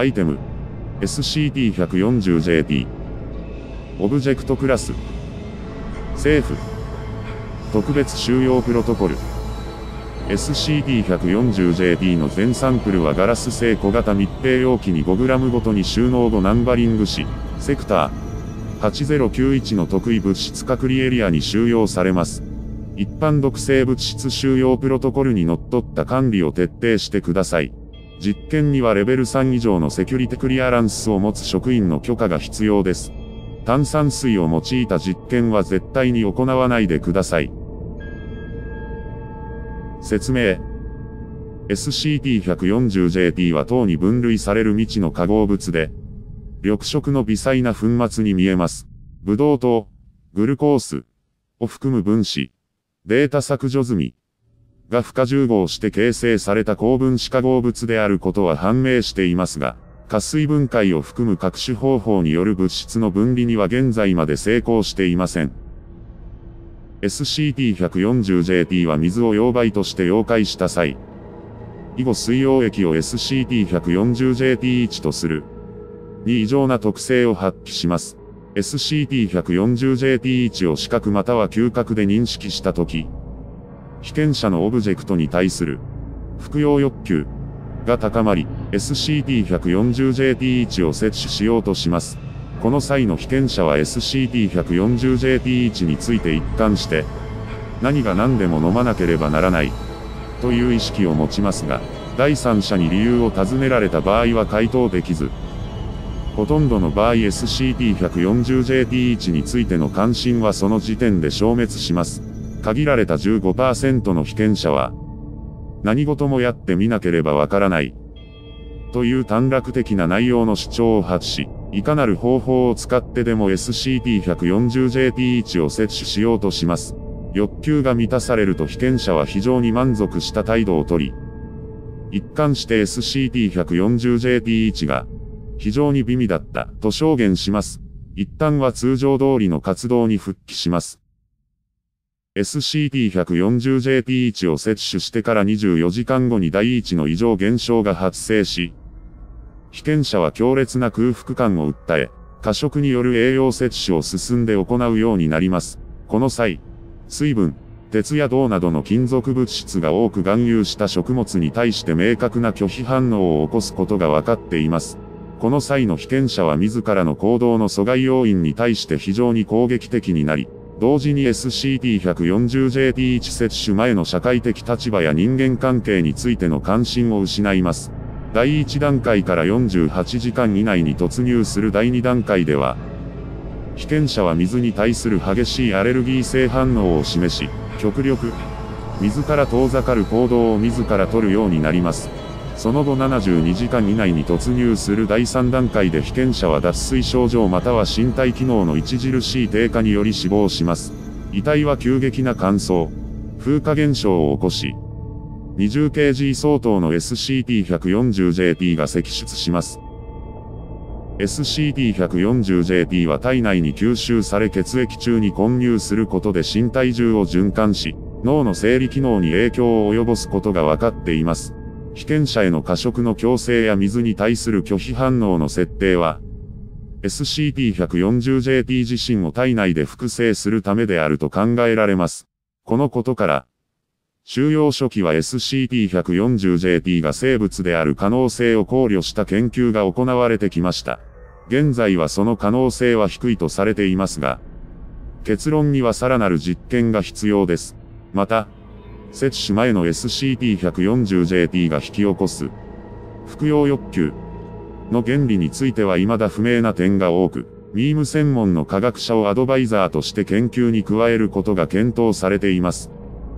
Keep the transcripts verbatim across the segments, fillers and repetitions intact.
アイテム エスシーティーひゃくよんじゅうジェーティー オブジェクトクラス政府特別収容プロトコル エスシーティーひゃくよんじゅうジェーティー の全サンプルはガラス製小型密閉容器に ごグラム ごとに収納後ナンバリングし、セクターはちぜろきゅういちの特異物質隔離エリアに収容されます。一般毒性物質収容プロトコルにのっとった管理を徹底してください。実験にはレベルさん以上のセキュリティクリアランスを持つ職員の許可が必要です。炭酸水を用いた実験は絶対に行わないでください。説明 エスシーティーひゃくよんじゅうジェーティー は糖に分類される未知の化合物で、緑色の微細な粉末に見えます。ブドウ糖、グルコースを含む分子、データ削除済みが不可重合して形成された高分子化合物であることは判明していますが、加水分解を含む各種方法による物質の分離には現在まで成功していません。エスシーティーひゃくよんじゅうジェーティー は水を溶媒として溶解した際、以後水溶液を エスシーティーひゃくよんじゅうジェーティーいち とする、に異常な特性を発揮します。エスシーティーひゃくよんじゅうジェーティーいち を視覚または嗅覚で認識したとき、被験者のオブジェクトに対する服用欲求が高まり、エスシーティーひゃくよんじゅうジェーティーいち を摂取しようとします。この際の被験者は エスシーティーひゃくよんじゅうジェーティーいち について一貫して、何が何でも飲まなければならない、という意識を持ちますが、第三者に理由を尋ねられた場合は回答できず、ほとんどの場合 エスシーティーひゃくよんじゅうジェーティーいち についての関心はその時点で消滅します。限られた じゅうごパーセント の被験者は、何事もやってみなければわからない、という短絡的な内容の主張を発し、いかなる方法を使ってでも エスシーティーひゃくよんじゅうジェーティーいち を摂取しようとします。欲求が満たされると被験者は非常に満足した態度をとり、一貫して エスシーティーひゃくよんじゅうジェーティーいち が非常に美味だったと証言します。一旦は通常通りの活動に復帰します。エスシーティーひゃくよんじゅうジェーティーいち を摂取してからにじゅうよじかんごに第一の異常現象が発生し、被験者は強烈な空腹感を訴え、過食による栄養摂取を進んで行うようになります。この際、水分、鉄や銅などの金属物質が多く含有した食物に対して明確な拒否反応を起こすことが分かっています。この際の被験者は自らの行動の阻害要因に対して非常に攻撃的になり、同時に エスシーティーひゃくよんじゅうジェーティーいち 摂取前の社会的立場や人間関係についての関心を失います。第一段階からよんじゅうはちじかん以内に突入する第二段階では、被験者は水に対する激しいアレルギー性反応を示し、極力、水から遠ざかる行動を自ら取るようになります。その後ななじゅうにじかん以内に突入する第三段階で被験者は脱水症状または身体機能の著しい低下により死亡します。遺体は急激な乾燥、風化現象を起こし、にじゅうケージー 相当の エスシーティーひゃくよんじゅうジェーティー が析出します。エスシーティーひゃくよんじゅうジェーティー は体内に吸収され血液中に混入することで身体中を循環し、脳の生理機能に影響を及ぼすことが分かっています。被験者への過食の強制や水に対する拒否反応の設定は、エスシーティーひゃくよんじゅうジェーティー 自身を体内で複製するためであると考えられます。このことから、収容初期は エスシーティーひゃくよんじゅうジェーティー が生物である可能性を考慮した研究が行われてきました。現在はその可能性は低いとされていますが、結論にはさらなる実験が必要です。また、摂取前の エスシーティーひゃくよんじゅうジェーティー が引き起こす服用欲求の原理については未だ不明な点が多く、ミーム専門の科学者をアドバイザーとして研究に加えることが検討されています。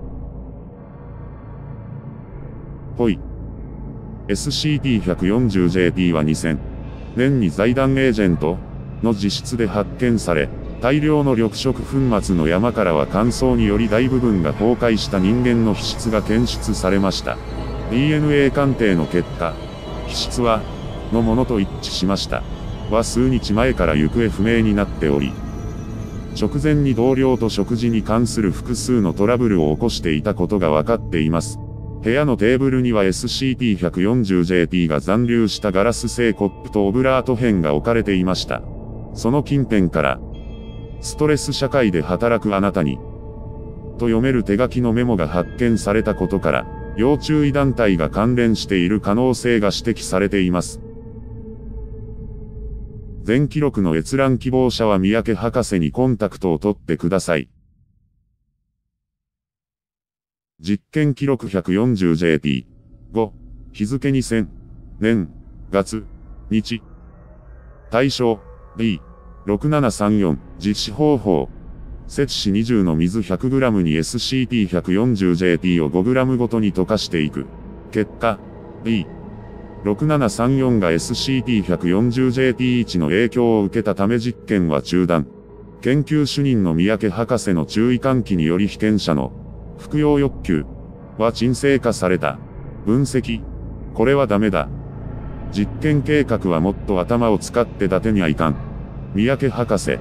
ぽい。エスシーティーひゃくよんじゅうジェーティー はにせんねんに財団エージェントの自室で発見され、大量の緑色粉末の山からは乾燥により大部分が崩壊した人間の皮質が検出されました。ディーエヌエー 鑑定の結果、皮質は、のものと一致しました。は数日前から行方不明になっており、直前に同僚と食事に関する複数のトラブルを起こしていたことが分かっています。 部屋のテーブルには エスシーティーひゃくよんじゅうジェーティー が残留したガラス製コップとオブラート片が置かれていました。その近辺から、ストレス社会で働くあなたに、と読める手書きのメモが発見されたことから、要注意団体が関連している可能性が指摘されています。全記録の閲覧希望者は三宅博士にコンタクトを取ってください。実験記録 ひゃくよんじゅうジェーティー。ご、日付にせん、年、月、日。対象、ビー、ろくななさんよん、実施方法。摂氏にじゅうの水 ひゃくグラム に エスシーティーひゃくよんじゅうジェーティー を ごグラム ごとに溶かしていく。結果、ビー、ろくななさんよん が エスシーティーひゃくよんじゅうジェーティーいち の影響を受けたため実験は中断。研究主任の三宅博士の注意喚起により被験者の服用欲求は沈静化された。分析。これはダメだ。実験計画はもっと頭を使って立てにはいかん。三宅博士。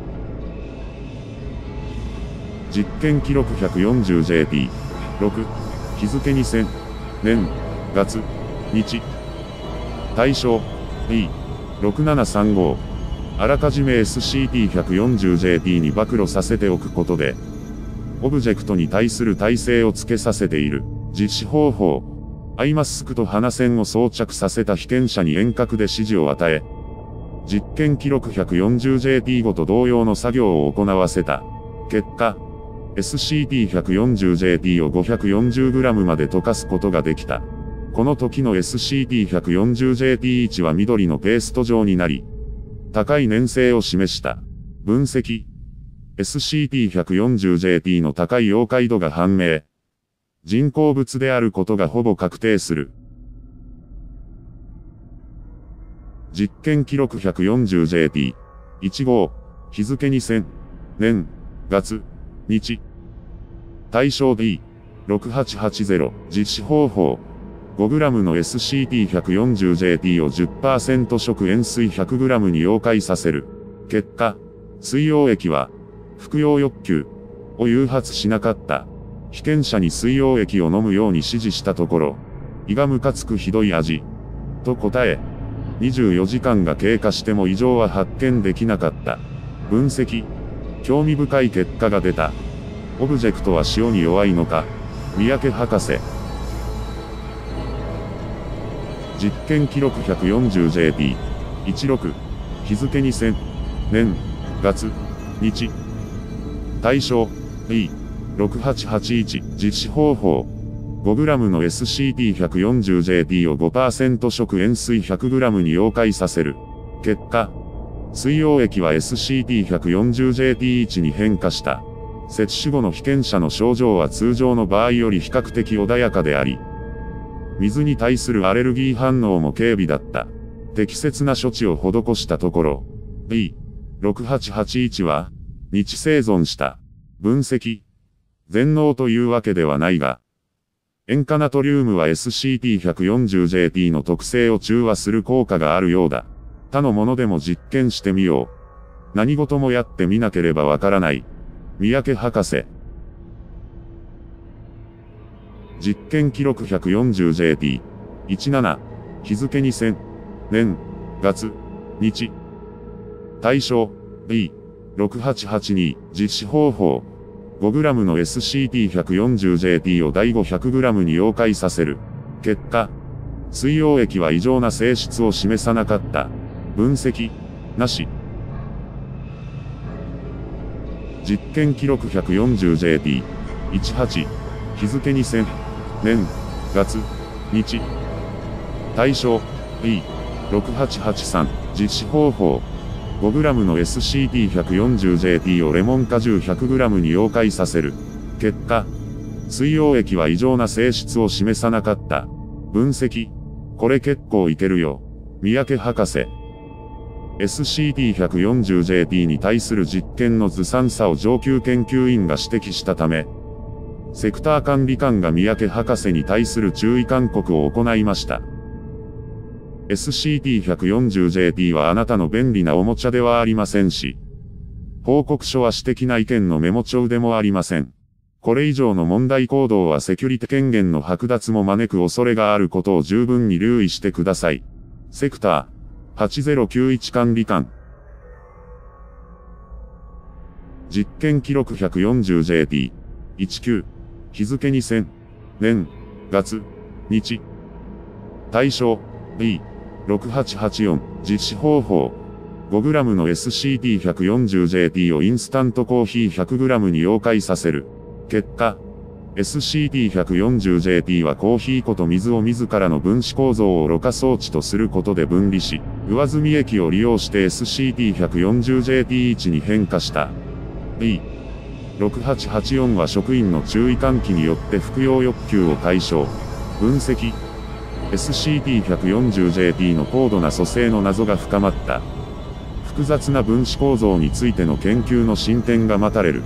実験記録 ひゃくよんじゅうジェーティー。ろく、日付にせん、年、月、日。対象、ビー、ろくななさんご。あらかじめ エスシーティーひゃくよんじゅうジェーティー に暴露させておくことで、オブジェクトに対する耐性をつけさせている。実施方法。アイマスクと鼻栓を装着させた被験者に遠隔で指示を与え、実験記録 ひゃくよんじゅうジェーティー ごと同様の作業を行わせた。結果、エスシーティーひゃくよんじゅうジェーティー を ごひゃくよんじゅうグラム まで溶かすことができた。この時の エスシーティーひゃくよんじゅうジェーティーいち は緑のペースト状になり、高い粘性を示した。分析。エスシーティーひゃくよんじゅうジェーティー の高い溶解度が判明。人工物であることがほぼ確定する。実験記録 ひゃくよんじゅうジェーティー。いち号。日付にせん、年、月、日。対象 ビー、ろくはちはちゼロ。実施方法。ごグラム の エスシーティーひゃくよんじゅうジェーティー を じゅっパーセント 食塩水 ひゃくグラム に溶解させる。結果、水溶液は、服用欲求を誘発しなかった。被験者に水溶液を飲むように指示したところ、胃がムカつくひどい味、と答え、にじゅうよじかんが経過しても異常は発見できなかった。分析。興味深い結果が出た。オブジェクトは塩に弱いのか。三宅博士。実験記録 ひゃくよんじゅうジェーティー。じゅうろく。日付にせん、年、月、日。対象、ビー、ろくはちはちいち。実施方法。ごグラム の エスシーティーひゃくよんじゅうジェーティー を ごパーセント 食塩水 ひゃくグラム に溶解させる。結果、水溶液は エスシーティーひゃくよんじゅうジェーティーいち に変化した。摂取後の被験者の症状は通常の場合より比較的穏やかであり、水に対するアレルギー反応も軽微だった。適切な処置を施したところ、ビー、ろくはちはちいち は、日生存した。分析。全能というわけではないが、塩化ナトリウムは エスシーティーひゃくよんじゅうジェーティー の特性を中和する効果があるようだ。他のものでも実験してみよう。何事もやってみなければわからない。三宅博士。実験記録 ひゃくよんじゅうジェーティー。じゅうなな。日付にせん、年、月、日。対象、ビー、ろくはちはちに。実施方法。ごグラム の エスシーティーひゃくよんじゅうジェーティー を第ごひゃくグラム に溶解させる。結果、水溶液は異常な性質を示さなかった。分析、なし。実験記録 ひゃくよんじゅうジェーティー。じゅうはち。日付にせん、年、月、日。対象、ビー、ろくはちはちさん。実施方法。ごグラム の エスシーティーひゃくよんじゅうジェーティー をレモン果汁 ひゃくグラム に溶解させる。結果、水溶液は異常な性質を示さなかった。分析。これ結構いけるよ。三宅博士。エスシーティーひゃくよんじゅうジェーティー に対する実験のずさんさを上級研究員が指摘したため、セクター管理官が三宅博士に対する注意勧告を行いました。エスシーティーひゃくよんじゅうジェーティー はあなたの便利なおもちゃではありませんし、報告書は私的な意見のメモ帳でもありません。 これ以上の問題行動はセキュリティ権限の剥奪も招く恐れがあることを十分に留意してください。セクターはちゼロきゅういち管理官。実験記録 ひゃくよんじゅうジェーティーじゅうきゅう。日付にせんねん月日。対象 ビーろくはちはちよん。実施方法 ごグラム の エスシーティーひゃくよんじゅうジェーティー をインスタントコーヒー ひゃくグラム に溶解させる。結果、エスシーティーひゃくよんじゅうジェーティー はコーヒー粉と水を自らの分子構造をろ過装置とすることで分離し、上澄み液を利用して エスシーティーひゃくよんじゅうジェーティーいち に変化した。ビーろくはちはちよん は職員の注意喚起によって服用欲求を解消、分析。エスシーティーひゃくよんじゅうジェーティー の高度な組成の謎が深まった。複雑な分子構造についての研究の進展が待たれる。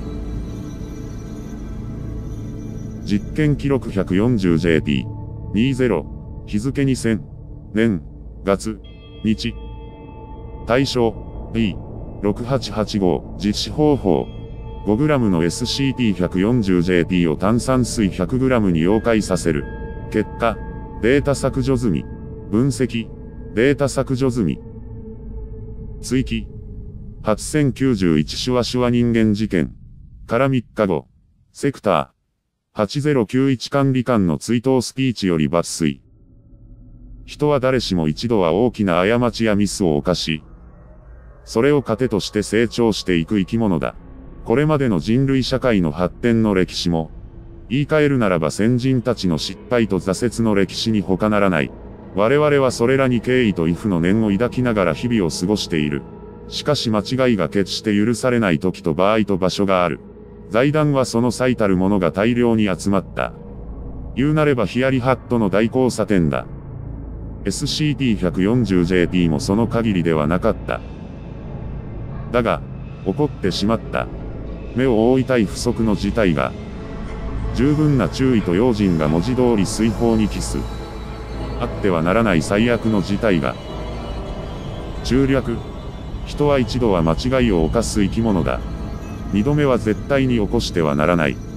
実験記録 ひゃくよんじゅうジェーティーにじゅう。日付にせんねん月日。対象 ビーろくはちはちご。実施方法 ごグラム の エスシーティーひゃくよんじゅうジェーティー を炭酸水 ひゃくグラム に溶解させる。結果、データ削除済み。分析、データ削除済み。追記。はちせんきゅうじゅういちシュワシュワ人間事件。からみっかご。セクターはちゼロきゅういち管理官の追悼スピーチより抜粋。人は誰しも一度は大きな過ちやミスを犯し、それを糧として成長していく生き物だ。これまでの人類社会の発展の歴史も、言い換えるならば先人たちの失敗と挫折の歴史に他ならない。我々はそれらに敬意と畏怖の念を抱きながら日々を過ごしている。しかし間違いが決して許されない時と場合と場所がある。財団はその最たるものが大量に集まった。言うなればヒヤリハットの大交差点だ。エスシーティーひゃくよんじゅうジェーティー もその限りではなかった。だが、起こってしまった。目を覆いたい不測の事態が。十分な注意と用心が文字通り水泡に帰す。あってはならない最悪の事態が。中略。人は一度は間違いを犯す生き物だ。二度目は絶対に起こしてはならない。